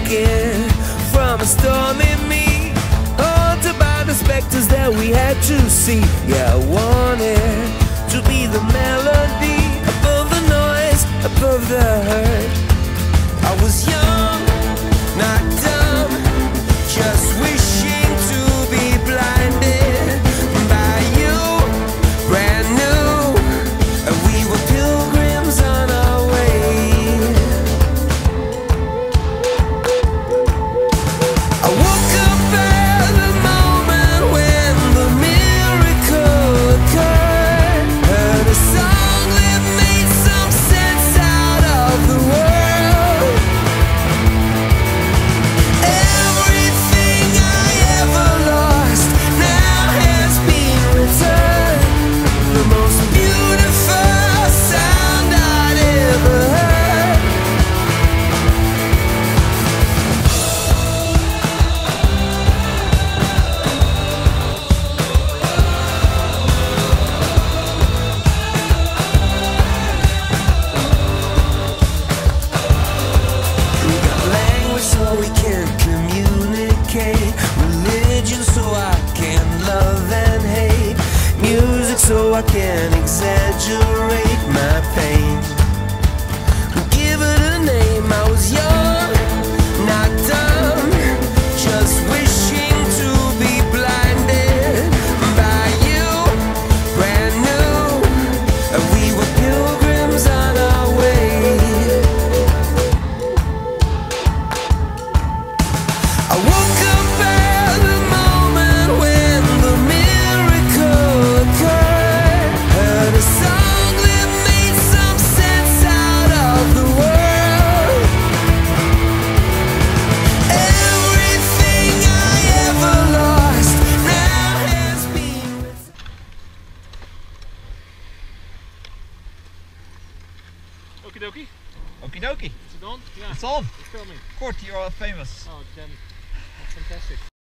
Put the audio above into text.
walking from a stormy me, haunted by the specters that we had to see. Yeah, I wanted to be the melody above the noise, above the hurt. I was young, not dumb, just wishing to be blinded by you, brand new, and we were pilgrims on our way. I woke up at the moment when the miracle occurred, heard a song that made some sense out of the world. Everything I ever lost now has been returned. The most beautiful sound I'd ever heard. We got language so we can communicate, religion so I can love and hate, music so I can exaggerate my pain. Give it a name. I was young, not dumb, just wishing to be blinded by you, brand new, and we were pilgrims on our way. I woke up at the moment when the miracle occurred, heard a song that made some sense out of the world. Everything I ever lost now has been returned. Okie dokie. Okie dokie. Is it on? Yeah. It's on. It's filming. Kort, you're all famous. Oh, then fantastic.